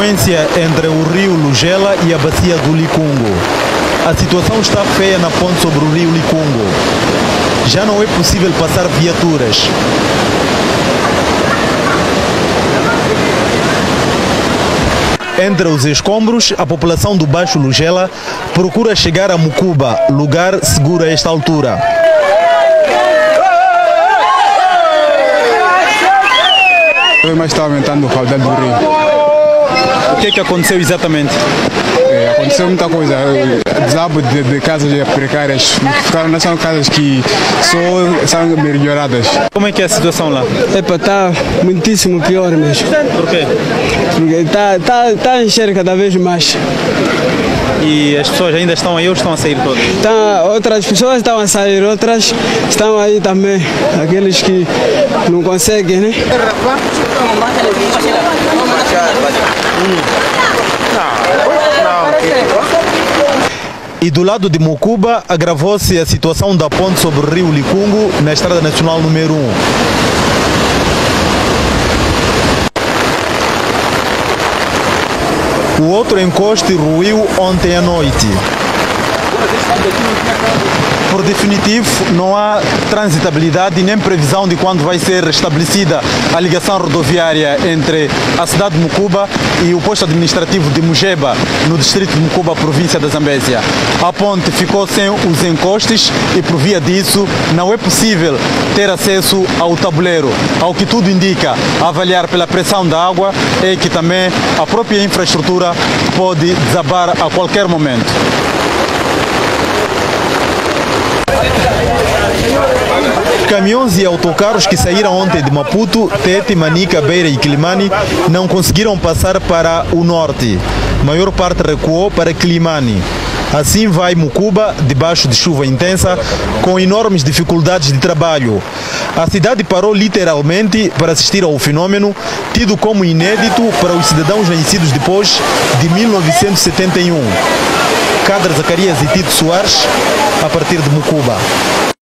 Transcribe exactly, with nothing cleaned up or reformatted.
confluência entre o rio Lugela e a bacia do Licungo. A situação está feia na ponte sobre o rio Licungo. Já não é possível passar viaturas. Entre os escombros, a população do Baixo Lugela procura chegar a Mucuba, lugar seguro a esta altura. Mas está aumentando o caudal do rio. O que é que aconteceu exatamente? É, aconteceu muita coisa. Desabo de, de casas precárias. Ficaram, não são casas que só são melhoradas. Como é que é a situação lá? Epa, está muitíssimo pior mesmo. Por quê? Porque está tá, tá a encher cada vez mais. E as pessoas ainda estão aí ou estão a sair todas? Tá, outras pessoas estão a sair, outras estão aí também. Aqueles que não conseguem, né? E do lado de Mucuba, agravou-se a situação da ponte sobre o rio Licungo, na Estrada Nacional número um. O outro encoste ruiu ontem à noite. Por definitivo, não há transitabilidade nem previsão de quando vai ser restabelecida a ligação rodoviária entre a cidade de Mucuba e o posto administrativo de Mugeba, no distrito de Mucuba, província da Zambésia. A ponte ficou sem os encostes e, por via disso, não é possível ter acesso ao tabuleiro. Ao que tudo indica, a avaliar pela pressão da água, é que também a própria infraestrutura pode desabar a qualquer momento. Caminhões e autocarros que saíram ontem de Maputo, Tete, Manica, Beira e Quilimane não conseguiram passar para o norte. A maior parte recuou para Quilimane. Assim vai Mucuba, debaixo de chuva intensa, com enormes dificuldades de trabalho. A cidade parou literalmente para assistir ao fenômeno, tido como inédito para os cidadãos nascidos depois de mil novecentos e setenta e um. Cadre Zacarias e Tito Soares, a partir de Mucuba.